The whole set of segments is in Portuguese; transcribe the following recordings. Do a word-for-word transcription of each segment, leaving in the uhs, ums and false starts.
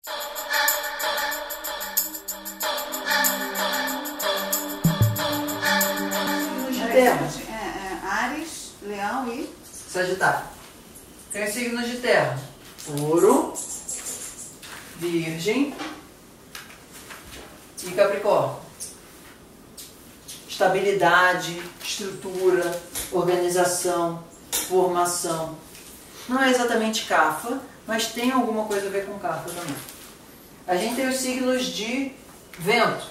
Terra. É, é, Áries, Leão e Sagitário. Tem os signos de terra: Touro, Virgem e Capricórnio. Estabilidade, estrutura, organização, formação. Não é exatamente Cafa, mas tem alguma coisa a ver com Cafa também. A gente tem os signos de vento,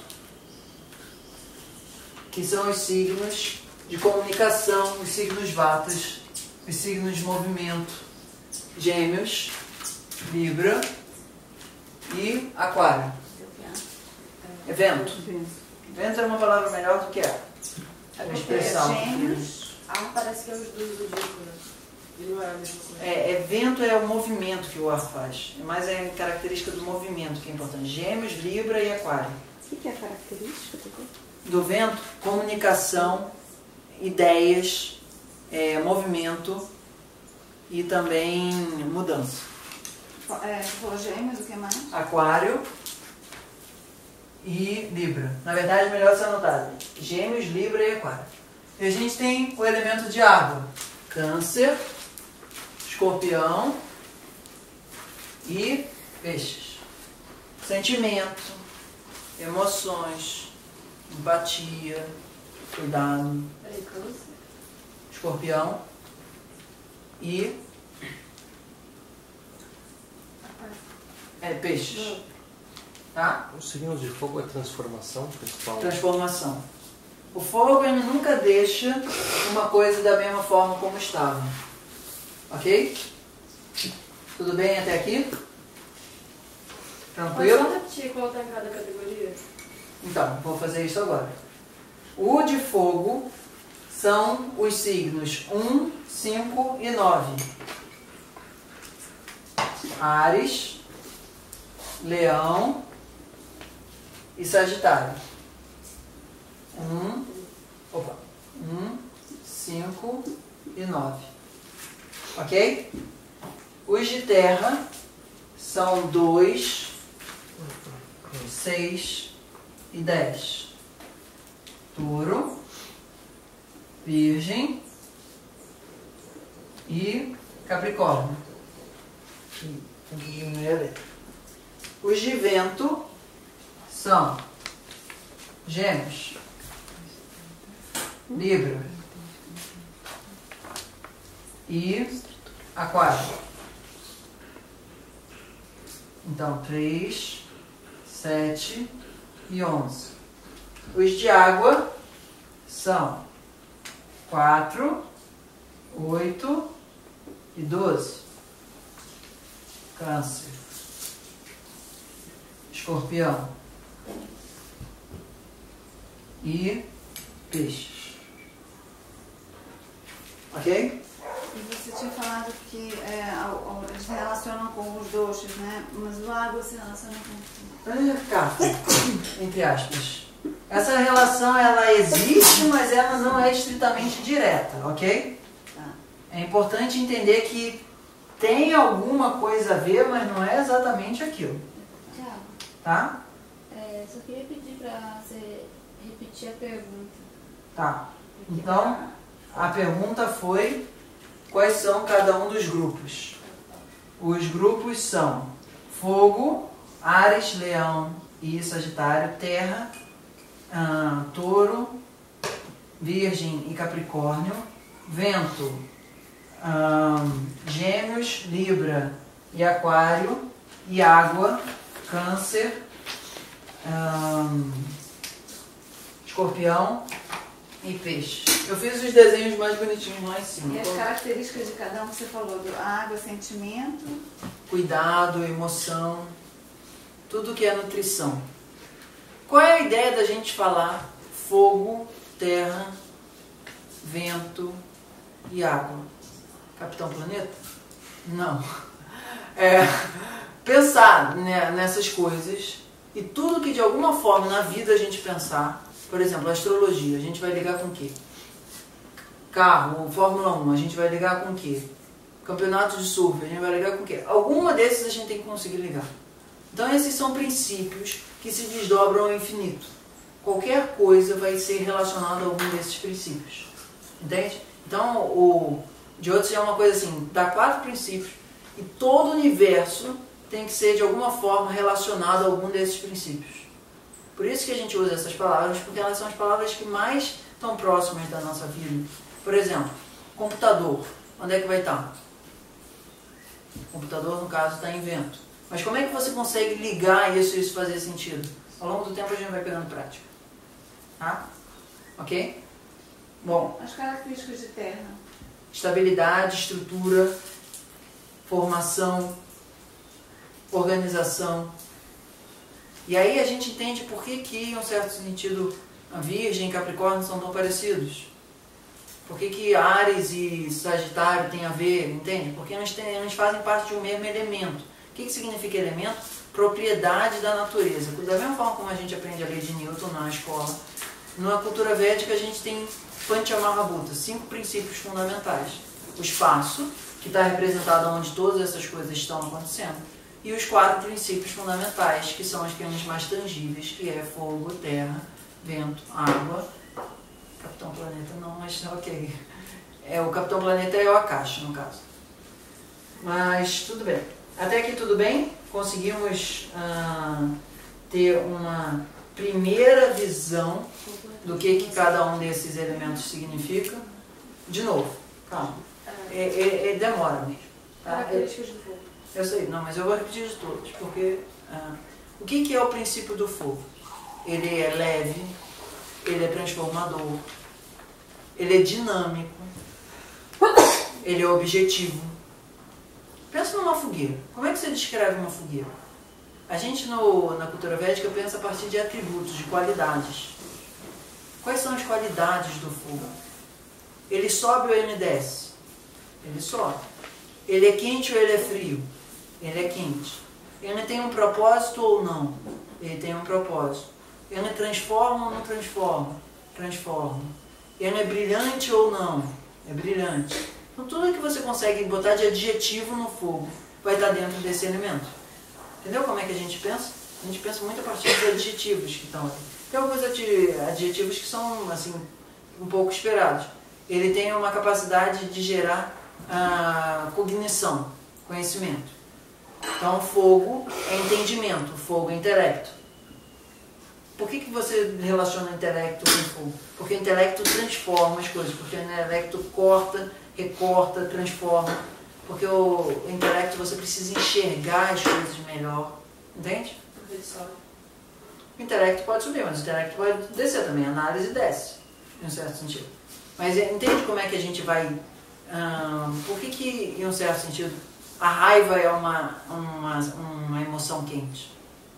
que são os signos de comunicação, os signos vatas, os signos de movimento: Gêmeos, Libra e Aquário. É vento. Vento é uma palavra melhor do que a, a expressão. Gêmeos. Ah, parece que é os dois do disco, né? E não é a mesma coisa. É, é vento é o movimento que o ar faz, mas é a característica do movimento que é importante. Gêmeos, Libra e Aquário. O que é a característica do vento? Comunicação, ideias, é, movimento e também mudança. É, falou Gêmeos, o que mais? Aquário e Libra. Na verdade, é melhor ser anotado: Gêmeos, Libra e Aquário. E a gente tem o elemento de água: Câncer, Escorpião e Peixes. Sentimento, emoções, empatia, cuidado. Peraí, Câncer? Escorpião e é, Peixes. Tá? Os signos de fogo é transformação principal. Transformação. O fogo, ele nunca deixa uma coisa da mesma forma como estava. Ok? Tudo bem até aqui? Pode Tranquilo? só repetir qual tá em cada categoria? Então, vou fazer isso agora. O de fogo são os signos um, cinco e nove. Áries, Leão e Sagitário. Um, opa, um, cinco e nove. Ok? Os de terra são dois, seis e dez. Touro, Virgem e Capricórnio. Os de vento são Gêmeos, Libra e Aquário. Então, três, sete e onze. Os de água são quatro, oito e doze. Câncer, Escorpião e Peixes. Ok? E você tinha falado que é, ao- ao- eles se relacionam com os doces, né? Mas o água se relaciona com... É, Cafa, entre aspas. Essa relação, ela existe, mas ela não é estritamente direta, ok? Tá. É importante entender que tem alguma coisa a ver, mas não é exatamente aquilo, Tiago, tá? é, só queria pedir pra você repetir a pergunta. Tá. Então, a pergunta foi: quais são cada um dos grupos? Os grupos são fogo, Áries, Leão e Sagitário, terra, ah, Touro, Virgem e Capricórnio, vento, ah, Gêmeos, Libra e Aquário, e água, Câncer, ah, Escorpião e Peixe. Eu fiz os desenhos mais bonitinhos lá em cima. E as características de cada um que você falou, do água, sentimento... Cuidado, emoção, tudo que é nutrição. Qual é a ideia da gente falar fogo, terra, vento e água? Capitão Planeta? Não. É pensar, né, nessas coisas, e tudo que de alguma forma na vida a gente pensar. Por exemplo, a astrologia, a gente vai ligar com o quê? Carro, Fórmula um, a gente vai ligar com o quê? Campeonato de surf, a gente vai ligar com o quê? Alguma desses a gente tem que conseguir ligar. Então esses são princípios que se desdobram ao infinito. Qualquer coisa vai ser relacionada a algum desses princípios. Entende? Então o Jyoti é uma coisa assim, dá quatro princípios e todo o universo tem que ser de alguma forma relacionado a algum desses princípios. Por isso que a gente usa essas palavras, porque elas são as palavras que mais estão próximas da nossa vida. Por exemplo, computador. Onde é que vai estar? Computador, no caso, está em vento. Mas como é que você consegue ligar isso e isso fazer sentido? Ao longo do tempo a gente vai pegando prática. Tá? Ok? Bom. As características de terra. Estabilidade, estrutura, formação, organização. E aí a gente entende por que que, em um certo sentido, a Virgem e Capricórnio são tão parecidos. Por que que Áries e Sagitário têm a ver, entende? Porque eles, têm, eles fazem parte de um mesmo elemento. O que que significa elemento? Propriedade da natureza. Da mesma forma como a gente aprende a lei de Newton na escola, na cultura védica a gente tem Panchamahabhuta, cinco princípios fundamentais. O espaço, que está representado onde todas essas coisas estão acontecendo, e os quatro princípios fundamentais, que são as coisas mais tangíveis, que é fogo, terra, vento, água. Capitão Planeta não, mas ok. É, o Capitão Planeta é o Akashi, no caso. Mas tudo bem. Até aqui tudo bem? Conseguimos ah, ter uma primeira visão do que, que cada um desses elementos significa. De novo, calma. É, é, é, demora mesmo. Tá? Características do fogo. Eu sei, não, mas eu vou repetir de todos, porque ah, o que, que é o princípio do fogo? Ele é leve, ele é transformador, ele é dinâmico, ele é objetivo. Pensa numa fogueira. Como é que você descreve uma fogueira? A gente no, na cultura védica pensa a partir de atributos, de qualidades. Quais são as qualidades do fogo? Ele sobe ou ele desce? Ele sobe. Ele é quente ou ele é frio? Ele é quente. Ele tem um propósito ou não? Ele tem um propósito. Ele transforma ou não transforma? Transforma. Ele é brilhante ou não? É brilhante. Então tudo que você consegue botar de adjetivo no fogo vai estar dentro desse elemento. Entendeu como é que a gente pensa? A gente pensa muito a partir dos adjetivos que estão ali. Tem alguns adjetivos que são assim, um pouco esperados. Ele tem uma capacidade de gerar ah, cognição, conhecimento. Então fogo é entendimento, fogo é intelecto. Por que que você relaciona intelecto com fogo? Porque o intelecto transforma as coisas, porque o intelecto corta, recorta, transforma. Porque o intelecto você precisa enxergar as coisas melhor. Entende? Porque ele sobe. O intelecto pode subir, mas o intelecto pode descer também. A análise desce, em um certo sentido. Mas entende como é que a gente vai... Hum, por que que, em um certo sentido, a raiva é uma, uma, uma emoção quente?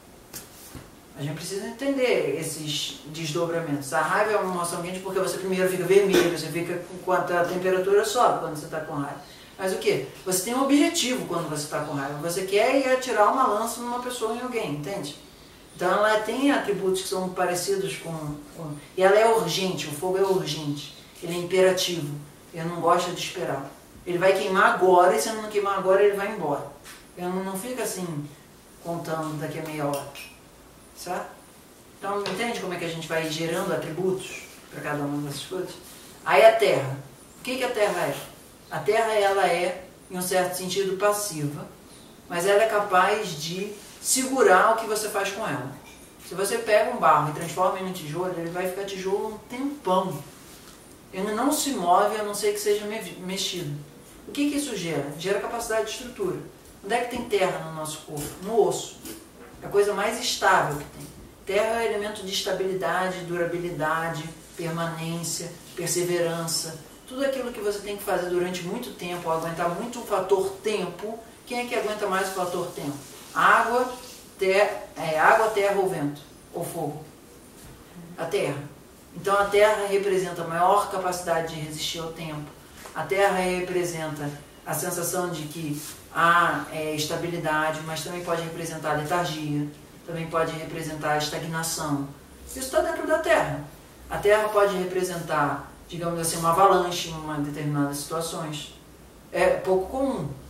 A gente precisa entender esses desdobramentos. A raiva é uma emoção quente porque você primeiro fica vermelho, você fica enquanto a temperatura sobe quando você está com raiva. Mas o que? Você tem um objetivo quando você está com raiva. Você quer ir atirar uma lança numa pessoa ou em alguém, entende? Então ela tem atributos que são parecidos com, com... E ela é urgente, o fogo é urgente. Ele é imperativo. Ele não gosta de esperar. Ele vai queimar agora e se ele não queimar agora ele vai embora. Ele não fica assim, contando daqui a meia hora. Certo? Então entende como é que a gente vai gerando atributos para cada uma dessas coisas? Aí a terra. O que que a terra é? A terra ela é, em um certo sentido, passiva, mas ela é capaz de segurar o que você faz com ela. Se você pega um barro e transforma ele em tijolo, ele vai ficar tijolo um tempão. Ele não se move a não ser que seja mexido. O que que isso gera? Gera capacidade de estrutura. Onde é que tem terra no nosso corpo? No osso. É a coisa mais estável que tem. Terra é elemento de estabilidade, durabilidade, permanência, perseverança. Tudo aquilo que você tem que fazer durante muito tempo, aguentar muito o fator tempo. Quem é que aguenta mais o fator tempo? Água, ter, é, água, terra ou vento? Ou fogo? A terra. Então a terra representa a maior capacidade de resistir ao tempo. A terra representa a sensação de que há é, estabilidade, mas também pode representar letargia, também pode representar estagnação. Isso está dentro da terra. A terra pode representar, digamos assim, uma avalanche em uma determinadas situações. É pouco comum,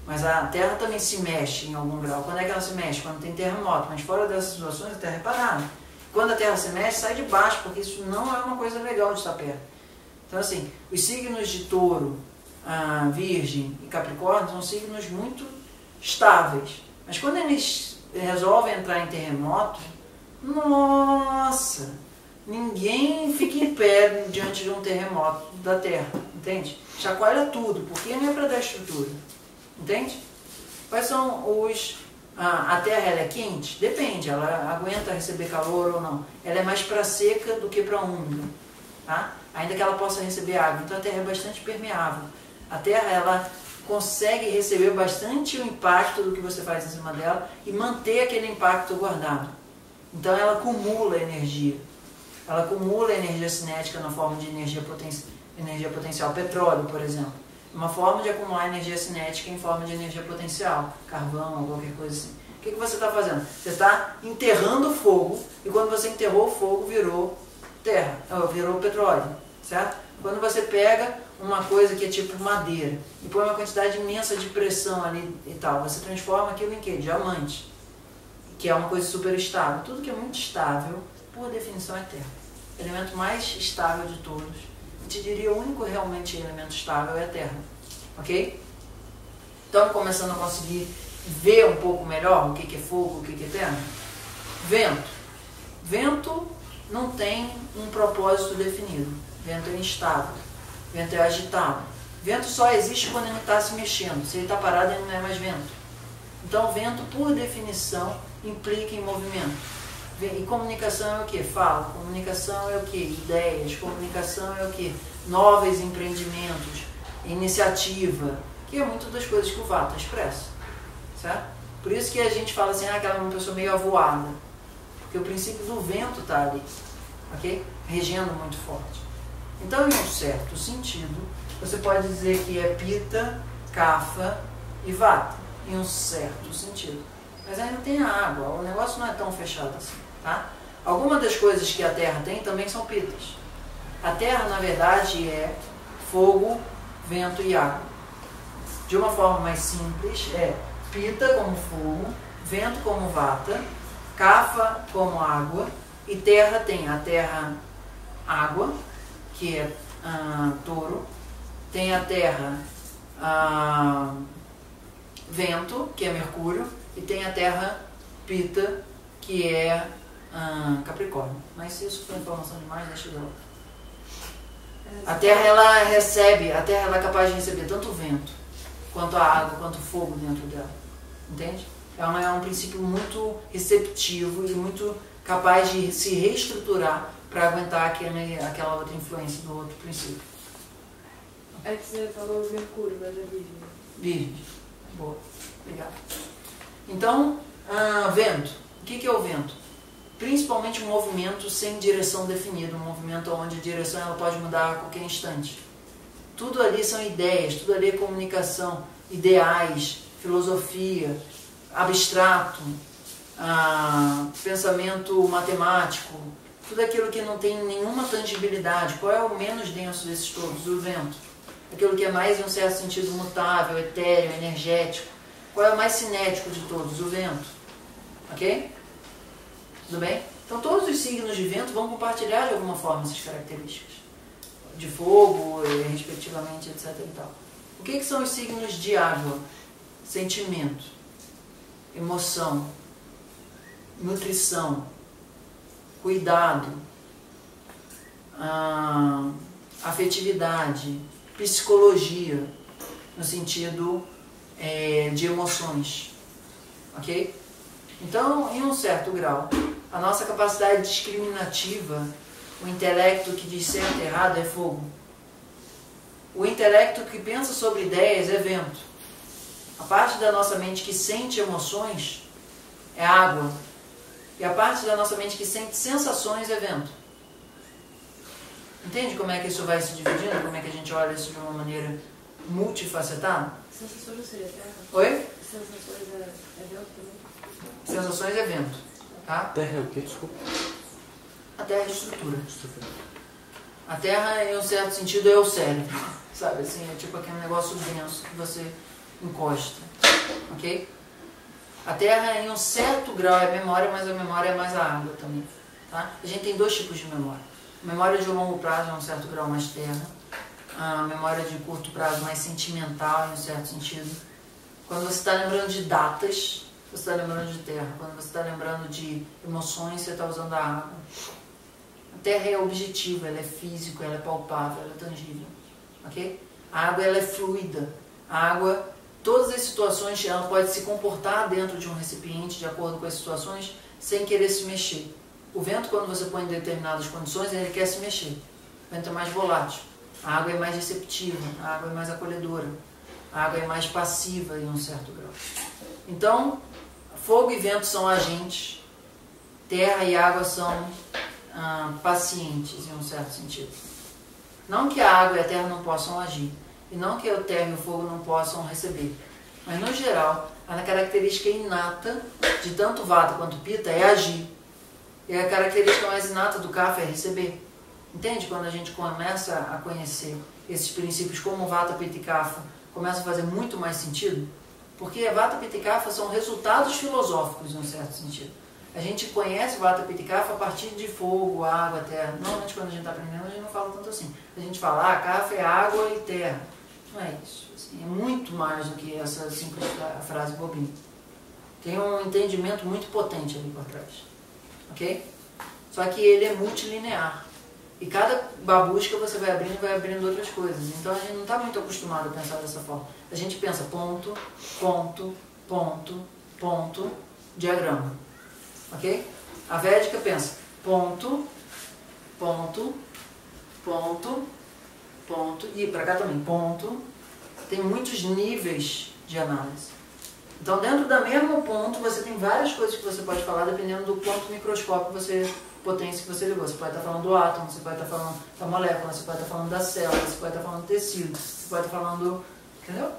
Mas a Terra também se mexe em algum grau. Quando é que ela se mexe? Quando tem terremoto. Mas fora dessas situações, a Terra é parada. Quando a Terra se mexe, sai de baixo, porque isso não é uma coisa legal de estar perto. Então, assim, os signos de Touro, ah, Virgem e Capricórnio são signos muito estáveis. Mas quando eles resolvem entrar em terremoto, nossa, ninguém fica em pé diante de um terremoto da Terra, entende? Chacoalha tudo, porque não é para dar estrutura, entende? Quais são os... Ah, a Terra ela é quente? Depende, ela aguenta receber calor ou não. Ela é mais para seca do que para úmida, tá? Ainda que ela possa receber água. Então a Terra é bastante permeável. A Terra ela consegue receber bastante o impacto do que você faz em cima dela e manter aquele impacto guardado. Então ela acumula energia. Ela acumula energia cinética na forma de energia, poten energia potencial. Petróleo, por exemplo. Uma forma de acumular energia cinética em forma de energia potencial. Carvão ou qualquer coisa assim. O que, que você está fazendo? Você está enterrando o fogo e quando você enterrou o fogo virou terra, virou petróleo. Certo? Quando você pega uma coisa que é tipo madeira e põe uma quantidade imensa de pressão ali e tal, você transforma aquilo em quê? Diamante. Que é uma coisa super estável. Tudo que é muito estável, por definição, é terra. O elemento mais estável de todos. Eu te diria, o único realmente elemento estável é a terra. Ok? Então, começando a conseguir ver um pouco melhor o que é fogo, o que é terra. Vento. Vento não tem um propósito definido. Vento é instável. Vento é agitado. Vento só existe quando ele está se mexendo. Se ele está parado, ele não é mais vento. Então, vento, por definição, implica em movimento. E comunicação é o que? Fala. Comunicação é o que? Ideias. Comunicação é o que? Novos empreendimentos. Iniciativa. Que é muito das coisas que o Vata expressa. Certo? Por isso que a gente fala assim, ah, aquela é uma pessoa meio avoada. Porque o princípio do vento está ali. Ok? Regendo muito forte. Então, em um certo sentido, você pode dizer que é Pita, Kapha e Vata. Em um certo sentido. Mas ainda tem a água. O negócio não é tão fechado assim. Tá? Algumas das coisas que a Terra tem também são pitas. A Terra, na verdade, é fogo, vento e água. De uma forma mais simples, é Pita como fogo, vento como Vata, Kapha como água, e Terra tem a Terra água, que é ah, Touro, tem a Terra ah, vento, que é Mercúrio, e tem a Terra Pita, que é ah, Capricórnio. Mas se isso for informação demais, deixa eu ver. A Terra ela recebe, a Terra ela é capaz de receber tanto o vento, quanto a água, quanto o fogo dentro dela. Entende? É um, é um princípio muito receptivo e muito capaz de se reestruturar para aguentar aquele, aquela outra influência do outro princípio. É que você falou Mercúrio, mas é Virgem. Virgem. Boa. Obrigado. Então, ah, vento. O que, que é o vento? Principalmente um movimento sem direção definida, um movimento onde a direção ela pode mudar a qualquer instante. Tudo ali são ideias, tudo ali é comunicação, ideais, filosofia, abstrato, ah, pensamento matemático, tudo aquilo que não tem nenhuma tangibilidade. Qual é o menos denso desses todos? O vento. Aquilo que é mais, em um certo sentido, mutável, etéreo, energético. Qual é o mais cinético de todos? O vento. Ok? Tudo bem? Então todos os signos de vento vão compartilhar de alguma forma essas características. De fogo, respectivamente, etc e tal. O que, que são os signos de água? Sentimento, emoção, nutrição, cuidado, ah, afetividade, psicologia, no sentido é, de emoções. Ok? Então, em um certo grau, a nossa capacidade discriminativa, o intelecto que diz certo e errado é fogo. O intelecto que pensa sobre ideias é vento. A parte da nossa mente que sente emoções é água. E a parte da nossa mente que sente sensações é vento. Entende como é que isso vai se dividindo? Como é que a gente olha isso de uma maneira multifacetada? Sensações não seria terra? Oi? Sensações é, é vento também? Sensações é vento. Tá? Terra é o quê? Desculpa. A Terra é estrutura. Estrutura. A Terra, em um certo sentido, é o cérebro. Sabe assim? É tipo aquele negócio denso que você encosta, ok? A terra em um certo grau é memória, mas a memória é mais a água também, tá? A gente tem dois tipos de memória. Memória de longo prazo é um certo grau mais terra, a memória de curto prazo mais sentimental em um certo sentido. Quando você está lembrando de datas, você está lembrando de terra. Quando você está lembrando de emoções, você está usando a água. A terra é objetiva, ela é física, ela é palpável, ela é tangível, ok? A água ela é fluida. A água, todas as situações, ela pode se comportar dentro de um recipiente de acordo com as situações sem querer se mexer. O vento, quando você põe em determinadas condições, ele quer se mexer. O vento é mais volátil. A água é mais receptiva, a água é mais acolhedora. A água é mais passiva em um certo grau. Então, fogo e vento são agentes, terra e água são ah, pacientes em um certo sentido. Não que a água e a terra não possam agir, e não que a terra e o fogo não possam receber. Mas, no geral, a característica inata de tanto vata quanto pita é agir. E a característica mais inata do kapha é receber. Entende? Quando a gente começa a conhecer esses princípios como vata, pita e kapha, começa a fazer muito mais sentido, porque vata, pita e kapha são resultados filosóficos, em um certo sentido. A gente conhece vata, pita e kapha a partir de fogo, água, terra. Normalmente quando a gente está aprendendo, a gente não fala tanto assim. A gente fala, ah, kapha é água e terra. Não é isso. Assim, é muito mais do que essa simples frase bobinha. Tem um entendimento muito potente ali por trás. Ok? Só que ele é multilinear. E cada babusca você vai abrindo e vai abrindo outras coisas. Então a gente não está muito acostumado a pensar dessa forma. A gente pensa ponto, ponto, ponto, ponto, diagrama. Ok? A Védica pensa ponto, ponto, ponto, ponto. E para cá também, ponto. Tem muitos níveis de análise. Então dentro da mesma ponto você tem várias coisas que você pode falar dependendo do ponto microscópio que você... potência que você ligou. Você pode estar falando do átomo, você pode estar falando da molécula, você pode estar falando da célula, você pode estar falando do tecido, você pode estar falando... Entendeu?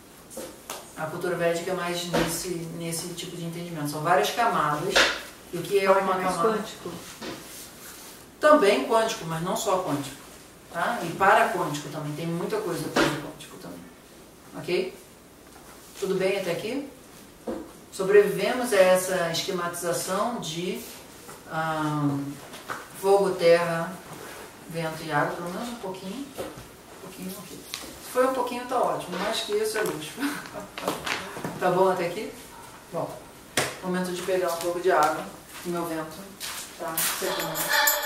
A cultura védica é mais nesse, nesse tipo de entendimento. São várias camadas. E o que é uma camada? Quântico. Também quântico, mas não só quântico. Tá? E para-quântico também. Tem muita coisa depois do quântico também. Ok? Tudo bem até aqui? Sobrevivemos a essa esquematização de... Um, fogo, terra, vento e água, pelo menos um pouquinho, um pouquinho aqui. Se for um pouquinho tá ótimo, mais que isso é luxo. Tá bom até aqui? Bom, momento de pegar um pouco de água no meu vento, tá? Secando.